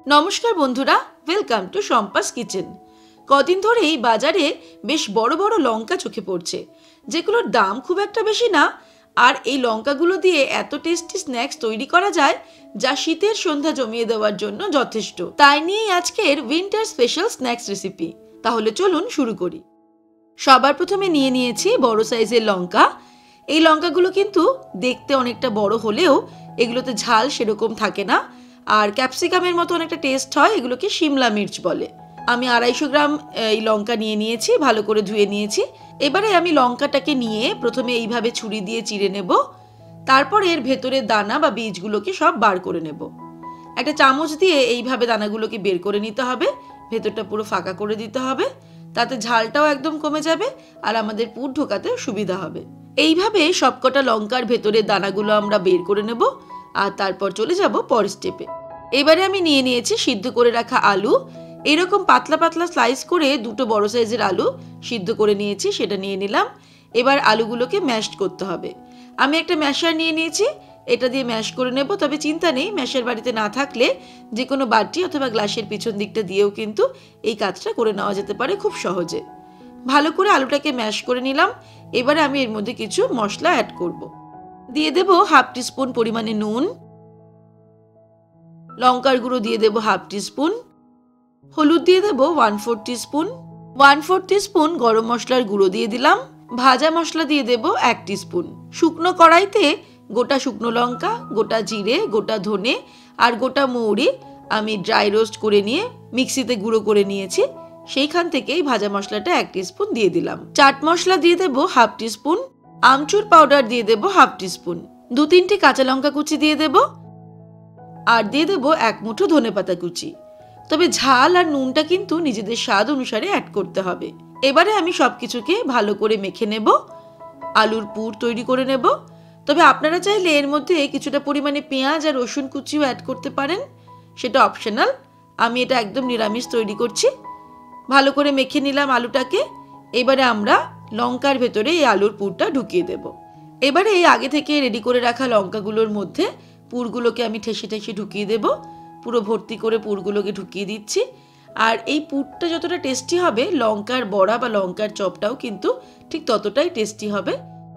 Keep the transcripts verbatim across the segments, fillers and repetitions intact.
নমস্কার বন্ধুরা, welcome to Shampa's kitchen. কদিন ধরেই বাজারে বেশ বড় বড় লঙ্কা চোখে পড়ছে, যেগুলোর দাম খুব একটা বেশি না। আর এই লঙ্কাগুলো দিয়ে এত টেস্টি স্ন্যাক্স তৈরি করা যায় যা শীতের সন্ধ্যা জমিয়ে দেওয়ার জন্য যথেষ্ট। তাই নিয়েই আজকের উইন্টার স্পেশাল স্ন্যাক্স রেসিপি। তাহলে চলুন শুরু করি। সবার প্রথমে নিয়ে নিয়েছি বড় সাইজের লঙ্কা। এই লঙ্কাগুলো কিন্তু দেখতে অনেকটা বড় হলেও এগুলোতে ঝাল সেরকম থাকে না, আর ক্যাপসিকামের মতো অনেকটা টেস্ট হয়। এগুলোকে শিমলা মির্চ বলে। আমি আড়াইশো গ্রাম এই লঙ্কা নিয়ে নিয়েছি, ভালো করে ধুয়ে নিয়েছি। এবারে আমি লঙ্কাটাকে নিয়ে প্রথমে এইভাবে ছুরি দিয়ে চিড়ে নেব। তারপর এর ভেতরের দানা বা বীজগুলোকে সব বার করে নেব। একটা চামচ দিয়ে এইভাবে দানাগুলোকে বের করে নিতে হবে, ভেতরটা পুরো ফাঁকা করে দিতে হবে। তাতে ঝালটাও একদম কমে যাবে আর আমাদের পুর ঢোকাতে সুবিধা হবে। এইভাবে সবকটা লঙ্কার ভেতরের দানাগুলো আমরা বের করে নেব আর তারপর চলে যাব পরের স্টেপে। এবারে আমি নিয়ে নিয়েছি সিদ্ধ করে রাখা আলু। এরকম পাতলা পাতলা স্লাইস করে দুটো বড় সাইজের আলু সিদ্ধ করে নিয়েছি, সেটা নিয়ে নিলাম। এবার আলুগুলোকে ম্যাশ করতে হবে। আমি একটা ম্যাশার নিয়ে নিয়েছি, এটা দিয়ে ম্যাশ করে নেব। তবে চিন্তা নেই, ম্যাশার বাড়িতে না থাকলে যে কোনো বাটি অথবা গ্লাসের পিছন দিকটা দিয়েও কিন্তু এই কাজটা করে নেওয়া যেতে পারে খুব সহজে। ভালো করে আলুটাকে ম্যাশ করে নিলাম। এবারে আমি এর মধ্যে কিছু মশলা অ্যাড করব। দিয়ে দেব হাফ টিস্পুন পরিমাণে নুন, লঙ্কার গুঁড়ো দিয়ে দেব হাফ টিস্পুন, হলুদ দিয়ে দেব one four teaspoon, one four teaspoon গরম মশলার গুঁড়ো দিয়ে দিলাম, ভাজা মশলা দিয়ে দেব এক টিস্পুন। শুকনো কড়াইতে গোটা শুকনো লঙ্কা, গোটা জিরে, গোটা ধনে আর গোটা মৌরি আমি ড্রাই রোস্ট করে নিয়ে মিক্সিতে গুঁড়ো করে নিয়েছি। সেইখান থেকেই ভাজা মশলাটা এক টিস্পুন দিয়ে দিলাম। চাট মশলা দিয়ে দেব হাফ টিস্পুন, আমচুর পাউডার দিয়ে দেব হাফ টিস্পুন, দু তিনটে কাঁচা লঙ্কা কুচি দিয়ে দেব আর দিয়ে দেব এক মুঠো ধনেপাতা কুচি। তবে ঝাল আর নুনটা কিন্তু নিজেদের স্বাদ অনুসারে অ্যাড করতে হবে। এবারে আমি সবকিছুকে ভালো করে মেখে নেব, আলুর পুর তৈরি করে নেব। তবে আপনারা চাইলে এর মধ্যে কিছুটা পরিমাণে পেঁয়াজ আর রসুন কুচিও অ্যাড করতে পারেন, সেটা অপশনাল। আমি এটা একদম নিরামিষ তৈরি করছি। ভালো করে মেখে নিলাম আলুটাকে। এবারে আমরা লঙ্কার ভেতরে এই আলুর পুরটা ঢুকিয়ে দেব। এবারে এই আগে থেকে রেডি করে রাখা লঙ্কাগুলোর মধ্যে পুরগুলোকে আমি ঠেসে ঠেসে ঢুকিয়ে দেব। পুরো ভর্তি করে পুরগুলোকে ঢুকিয়ে দিচ্ছি। আর এই পুরটা যতটা টেস্টি হবে, লঙ্কার বড়া বা লঙ্কার চপটাও কিন্তু ঠিক ততটাই টেস্টি হবে।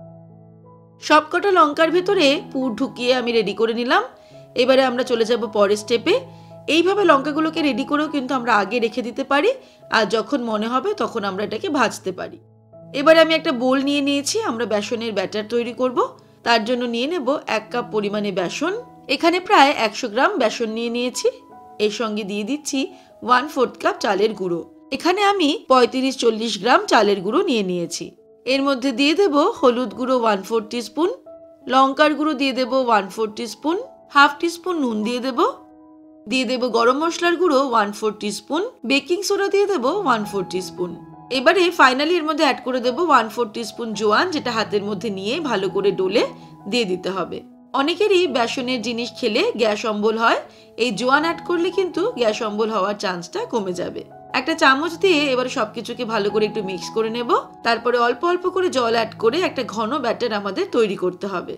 সবকটা লঙ্কার ভেতরে পুর ঢুকিয়ে আমি রেডি করে নিলাম। এবারে আমরা চলে যাব পরের স্টেপে। এইভাবে লঙ্কাগুলোকে রেডি করেও কিন্তু আমরা আগে রেখে দিতে পারি, আর যখন মনে হবে তখন আমরা এটাকে ভাজতে পারি। এবারে আমি একটা বোল নিয়ে নিয়েছি, আমরা বেসনের ব্যাটার তৈরি করব। তার জন্য নিয়ে নেব এক কাপ পরিমাণে বেসন। এখানে প্রায় একশো গ্রাম বেসন নিয়ে নিয়েছি। এর সঙ্গে দিয়ে দিচ্ছি ওয়ান ফোর্থ কাপ চালের গুঁড়ো। এখানে আমি পঁয়ত্রিশ চল্লিশ গ্রাম চালের গুঁড়ো নিয়ে নিয়েছি। এর মধ্যে দিয়ে দেব হলুদ গুঁড়ো ওয়ান ফোর টিস্পুন, লঙ্কার গুঁড়ো দিয়ে দেব one four teaspoon, half teaspoon নুন দিয়ে দেব, দিয়ে দেব গরম মশলার গুঁড়ো one four teaspoon, baking soda দিয়ে দেব ওয়ান ফোর টিস্পুন। এবারে ফাইনালি এর মধ্যে অ্যাড করে দেব ওয়ান ফোর টিস্পুন জোয়ান, যেটা হাতের মধ্যে নিয়ে ভালো করে ডলে দিয়ে দিতে হবে। অনেকেরই বেসনের জিনিস খেলে গ্যাস অম্বল হয়, এই জোয়ান অ্যাড করলে কিন্তু গ্যাস অম্বল হওয়ার চান্সটা কমে যাবে। একটা চামচ দিয়ে এবারে সবকিছুকে ভালো করে একটু মিক্স করে নেব। তারপরে অল্প অল্প করে জল অ্যাড করে একটা ঘন ব্যাটার আমাদের তৈরি করতে হবে।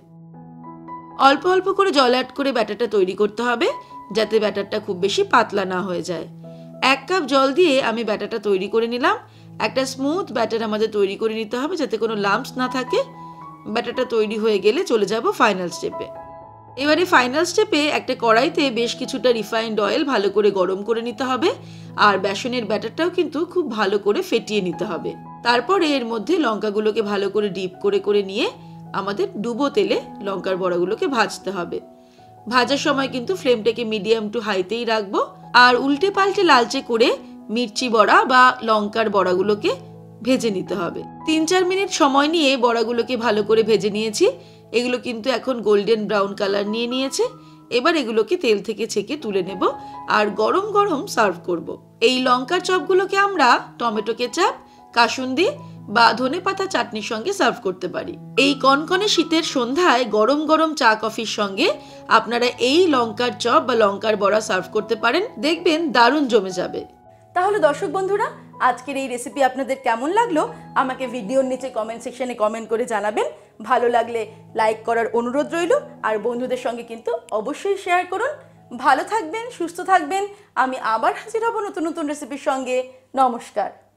অল্প অল্প করে জল অ্যাড করে ব্যাটারটা তৈরি করতে হবে, যাতে ব্যাটারটা খুব বেশি পাতলা না হয়ে যায়। এক কাপ জল দিয়ে আমি ব্যাটারটা তৈরি করে নিলাম। একটা স্মুথ ব্যাটার আমাদের তৈরি করে নিতে হবে, যাতে কোনো লাম্পস না থাকে। ব্যাটারটা তৈরি হয়ে গেলে চলে যাব ফাইনাল স্টেপে। এবারে ফাইনাল স্টেপে একটা কড়াইতে বেশ কিছুটা রিফাইন্ড অয়েল ভালো করে গরম করে নিতে হবে, আর বেসনের ব্যাটারটাও কিন্তু খুব ভালো করে ফেটিয়ে নিতে হবে। তারপরে এর মধ্যে লঙ্কাগুলোকে ভালো করে ডিপ করে করে নিয়ে আমাদের ডুবো তেলে লঙ্কার বড়াগুলোকে ভাজতে হবে। ভাজার সময় কিন্তু ফ্লেমটাকে মিডিয়াম টু হাইতেই রাখবো, আর উল্টে পাল্টে লালচে করে মির্চি বড়া বা লঙ্কার বড়াগুলোকে ভেজে নিতে হবে। তিন চার মিনিট সময় নিয়ে বড়াগুলোকে ভালো করে ভেজে নিয়েছি। এগুলো কিন্তু এখন গোল্ডেন ব্রাউন কালার নিয়ে নিয়েছে। এবার এগুলোকে তেল থেকে ছেঁকে তুলে নেব আর গরম গরম সার্ভ করব। এই লঙ্কার চপগুলোকে আমরা টমেটো কেচাপ, কাসুন্দি বা ধনেপাতা চাটনির সঙ্গে সার্ভ করতে পারি। এই কনকনে শীতের সন্ধ্যায় গরম গরম চা কফির সঙ্গে আপনারা এই লঙ্কার চপ বা লঙ্কার বড়া সার্ভ করতে পারেন, দেখবেন দারুণ জমে যাবে। তাহলে দর্শক বন্ধুরা, আজকের এই রেসিপি আপনাদের কেমন লাগলো আমাকে ভিডিওর নিচে কমেন্ট সেকশনে কমেন্ট করে জানাবেন। ভালো লাগলে লাইক করার অনুরোধ রইল, আর বন্ধুদের সঙ্গে কিন্তু অবশ্যই শেয়ার করুন। ভালো থাকবেন, সুস্থ থাকবেন। আমি আবার হাজির হব নতুন নতুন রেসিপির সঙ্গে। নমস্কার।